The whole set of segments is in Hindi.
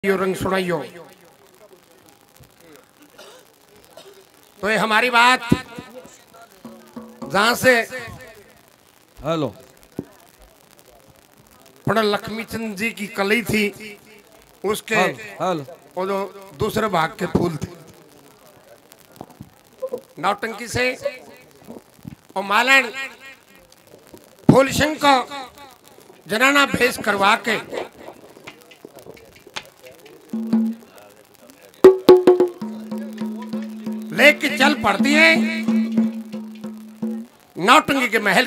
यो रंग सुनाइयो। तो ये हमारी बात जहां से हेलो पंडित लक्ष्मीचंद जी की कली थी उसके हेलो वो जो दूसरे भाग के फूल थे नौटंकी से और मालन फूल सिंह को जनाना भेष करवा के लेके चल पड़ती है नौटंकी के महल।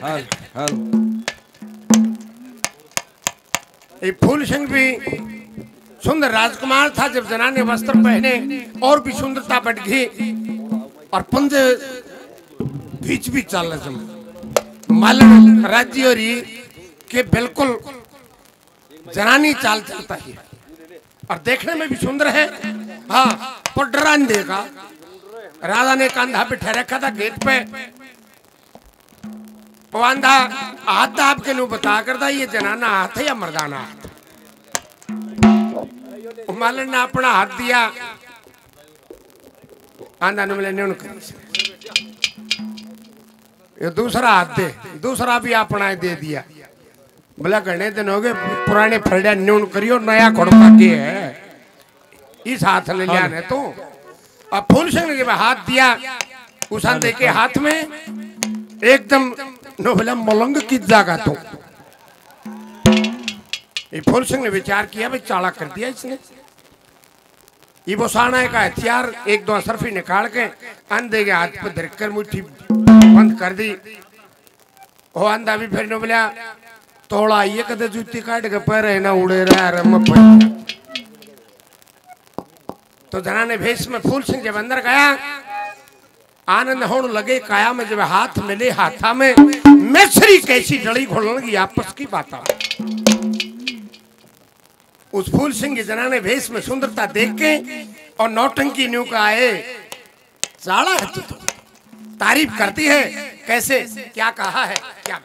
ये फूल सिंह भी सुंदर राजकुमार था। जब जनाने वस्त्र पहने और भी सुंदरता बढ़ गई और पंजे बीच भी चल रहे मालन राज्य और के बिल्कुल जनानी चाल चलता है और देखने में भी सुंदर है। हाँ पर डरा नहीं देगा। राजा ने कंधा बिठा रखा था गेट पे आंधा हाथ दाब के नु बता करता ये जनाना हाथ है या मर्दाना हाथ। मालन ने अपना हाथ दिया आंधा ने मिले ये दूसरा हाथ दे दूसरा भी अपना दे दिया। बोला घने दिन हो गए पुराने फरड़ा न्यून करियो नया खोड़का के है इस हाथ ले लिया ने तो। अब फूल सिंह ने जब हाथ दिया उस आंधे के हाथ में एकदम बोला मलंग की जागा तो ये फूल सिंह ने विचार किया भाई चाला कर दिया इसने। ये बोसाना का हथियार एक दो सरफी निकाल के अंधे के हाथ पे धरकर मुट्ठी बंद कर दी। वो अंधा भी फिर बोला तोड़ा ये कदे जूती काट के पैर है ना उड़े रहा। तो जनाने भेष में फूल सिंह जब अंदर गया आनंद होने लगे काया में जब हाथ मिले हाथा में मेसरी कैसी डली घोलने की आपस की बात। उस फूल सिंह के जनाने भेष में सुंदरता देख के और नौटंकी न्यू का आए चाला है तो तारीफ करती है कैसे क्या कहा है क्या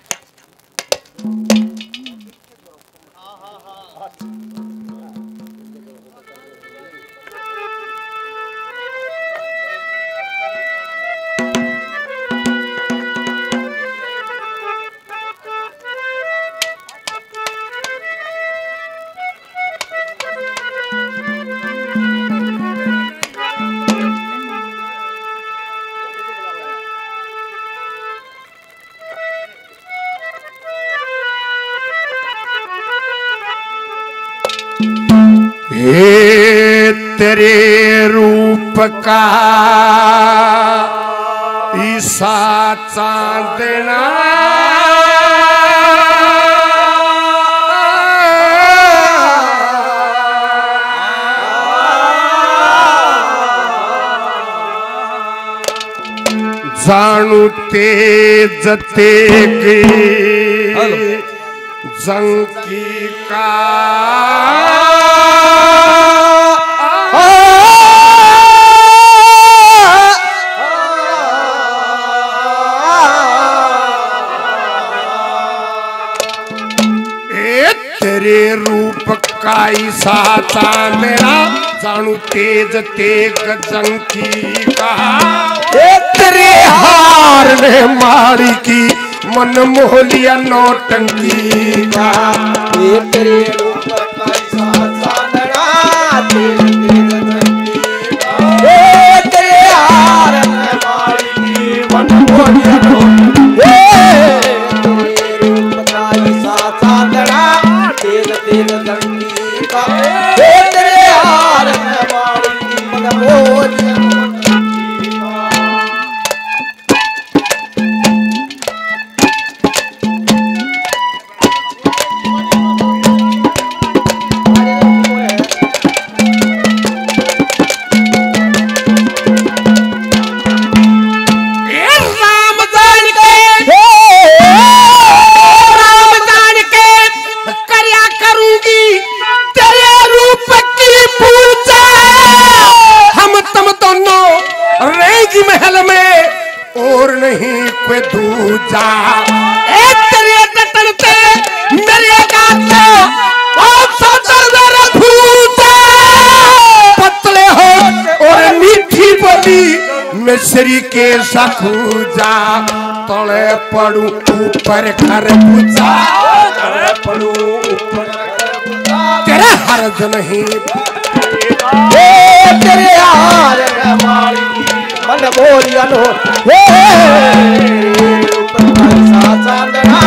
हे तेरे रूप का ईसा चांदना जानू तेज तेग जंकी का तेरे रूप का ईसा चांदना जानू तेज तेग जंकी का तेरे हार ने मारी की मन मोहलिया नौटंकी का तेरे रूप का ईसा चांदना तेरे हार ने मारी की मन मोहलिया मिश्री के सखूजा तले पड़ू ऊपर खरबूजा पड़ू ऊपर तेरा हर्ज नहीं तेरे हार मारी मन बोलिया लो चांदना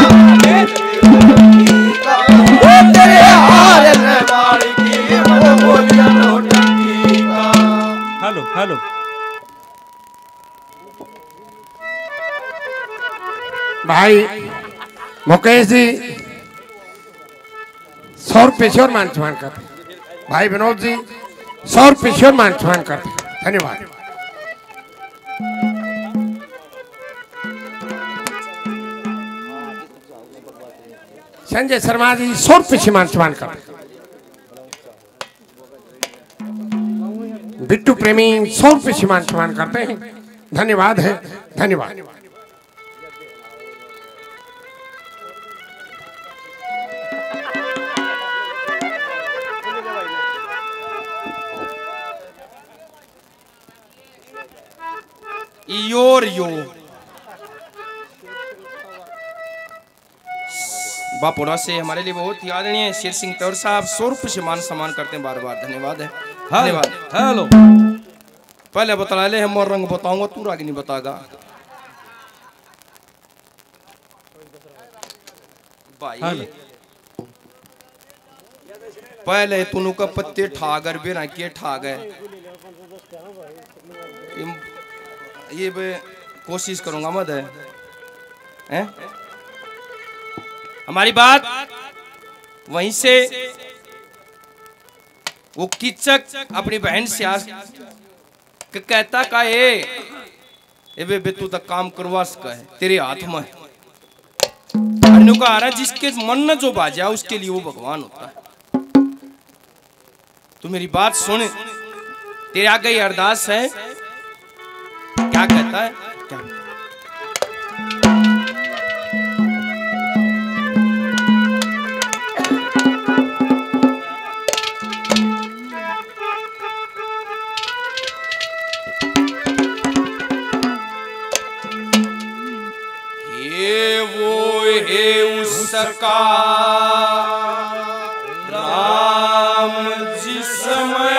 तेरे हार मारी मन बोलिया लो हेलो हेलो भाई मुकेश जी 100 रुपये श्योर मान सम्मान करते भाई विनोद जी 100 रुपये श्योर मान सम्मान करते धन्यवाद। संजय शर्मा जी 100 रुपये से मान सम्मान करते। बिट्टू प्रेमी 100 रुपये से मान सम्मान करते हैं धन्यवाद है धन्यवाद। योर यो बापुरा से हमारे लिए बहुत याद नहीं है। शेर सिंह तौर साहब 100 रुपये से मान सम्मान करते हैं बार बार धन्यवाद है धन्यवाद। हेलो पहले बता ले हम और रंग बताऊंगा तू आगे नहीं बताएगा भाई। पहले तुनु का पत्ते ठागर बिना के ठाग है ये कोशिश करूंगा मत है हमारी बात वहीं से वो किचक अपनी बहन से आज कहता का ए बे तू तक काम करवा सका है तेरे हाथ में अन्य का आ रहा जिसके मन न जो बाजा उसके लिए वो भगवान होता है। तू मेरी बात सुन तेरे आगे अरदास है क्या कहता है क्या? ये वो है उसका राम जिसमें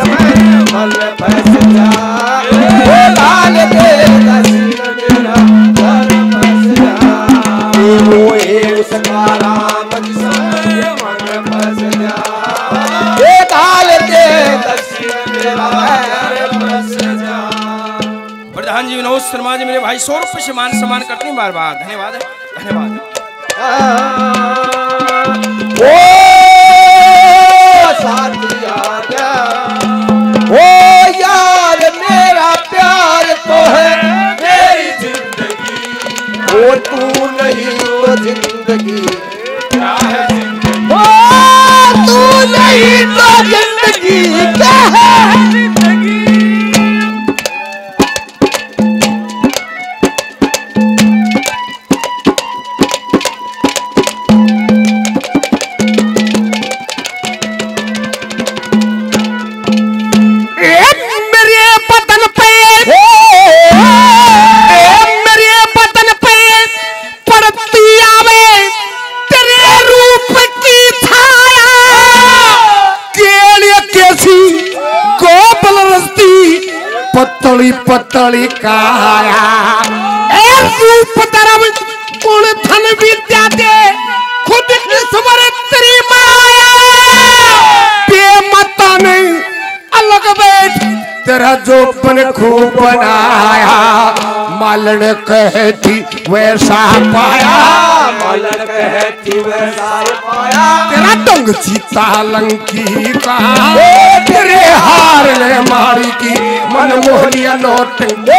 लाल दे प्रधान जी विनोद शर्मा जी मेरे भाई 100 रुपये से मान सम्मान करते हैं बार बार। धन्यवाद धन्यवाद। ओ साथिया ओ यार मेरा प्यार तो है मेरी जिंदगी, वो तू नहीं तो जिंदगी क्या है, वो तू नहीं तो जिंदगी क्या है। पतली पतली काया रूप धर्म गुण धन विद्या दे खुद ईश्वर तेरी माया, बेमता नहीं अलग बैठ तेरा जो बन खूब बनाया, मालन कहती वैसा पाया, मालन कहती वैसा पाया, तेरा डंग चीता लंकी का तेरे हार ने मारी की मन मोहलिया नोट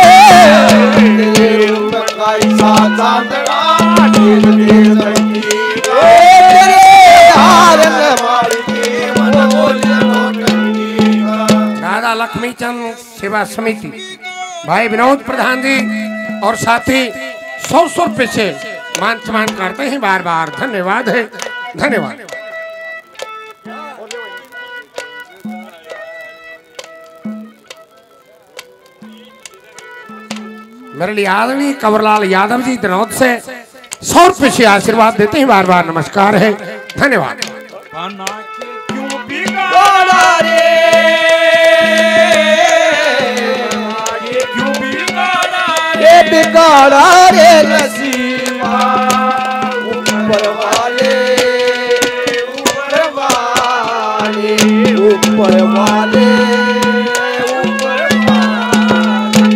तेरे रूप का ऐसा चांदना तेरे हार ने मारी की मन मोहलिया नोट। दादा लक्ष्मी चंद सेवा समिति भाई विनोद प्रधान जी और साथी 100 रुपये से मान सम्मान करते हैं बार बार। धन्यवाद है धन्यवाद। मेरे लिए आदरणीय कंवरलाल यादव जी दिनौद से 100 रुपये से आशीर्वाद देते हैं बार बार। नमस्कार है धन्यवाद। बिगाड़ा रे नसीबा ऊपर वाले ऊपर वाले ऊपर वाले ऊपर वाले।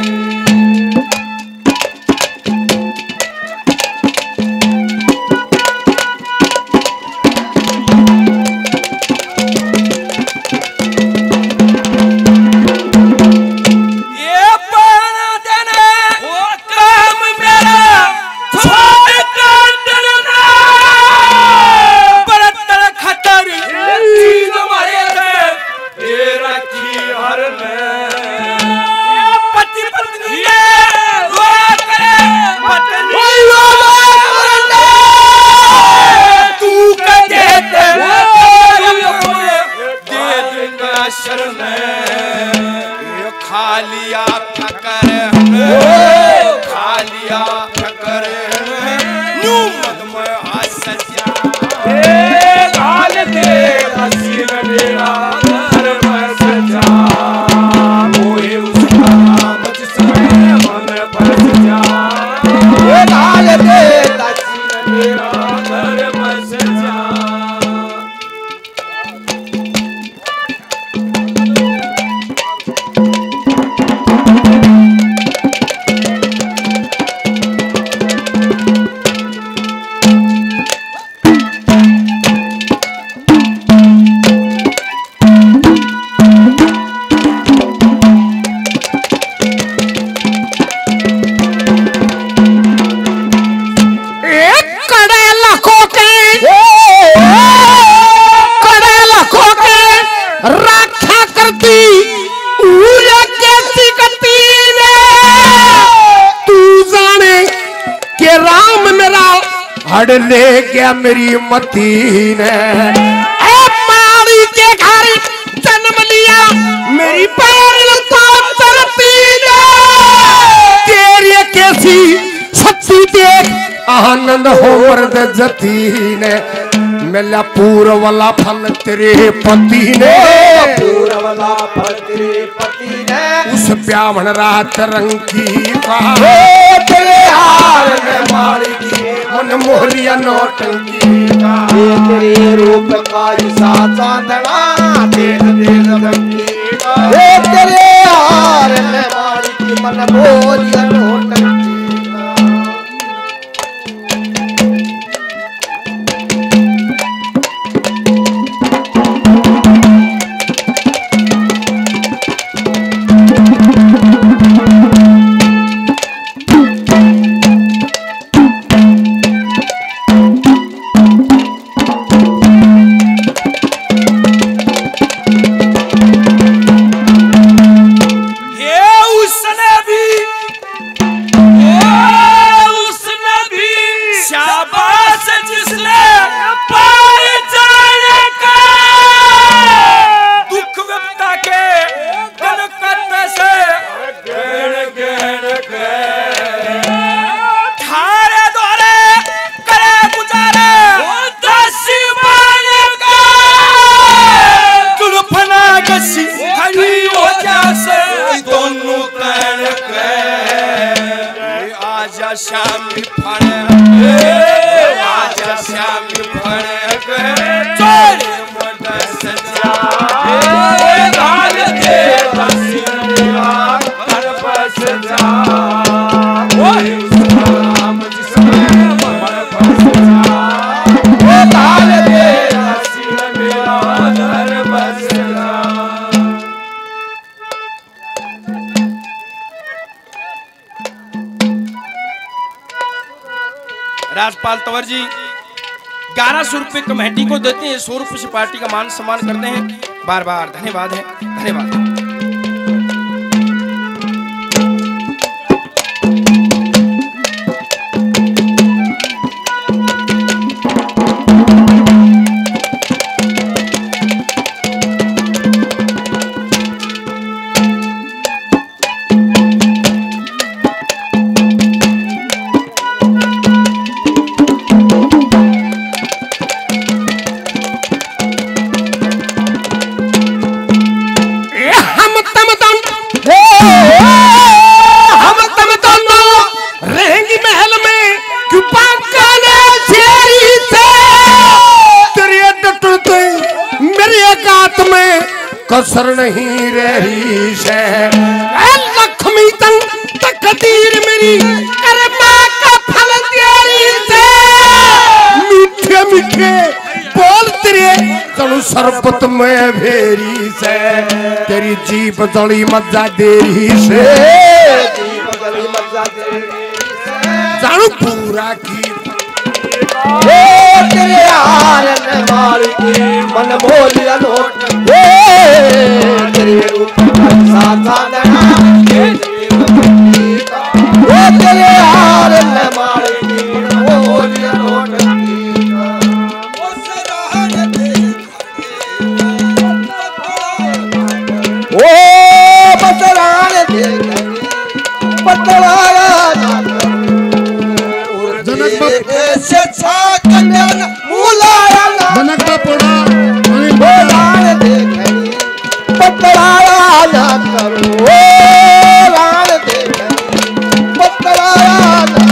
ले गया मेरी मती ने मारी के घर जन्म लिया मेरी पैर तरती ने तेरी कैसी सच्ची देख आनंद हो मर्द जती ने मिला पूर्व वाला फल तेरे पति ने पूर्व वाला फल तेरे पति ने उस ब्याहन रात रंग की तेरे हार में मारी की मन मोहलिया नौटंकी का तेरे रूप का ऐसा चांदना तेज तेज रंगी तेरे हार में मारी की मन मोलिया नोटंकी श्यामी फण आजा श्यामी फण चोरी मदस जा गाल दे बसिया घर बस जा ओए राम जिसमें मन बस जा ओ गाल दे बसिया मेरा घर बस जा। राजपाल तंवर जी 1100 रुपए कमेटी को देते हैं, 100 रुपए से पार्टी का मान सम्मान करते हैं। बार बार धन्यवाद है, धन्यवाद। कसर नहीं रही से लक्ष्मी तन तकदीर मेरी अरे माँ का फल तेरी से मीठे मीठे बोल तेरे चलू सरबत में भेरी से तेरी जीप जली मज्जा देरी से जानू पूरा की तेरे हार में मारी की मन मोलिया नोट तेरे रूप साधना तेरे हार में मारी की मन मोलिया नोट ओ बतरान दे बतराया जनक से कल्याण मुलाया जनक बापोड़ा बोलान देखनी पतराया ना करो रान देखनी पतराया ना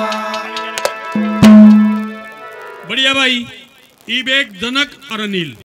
बढ़िया भाई ई बेग जनक और अनिल।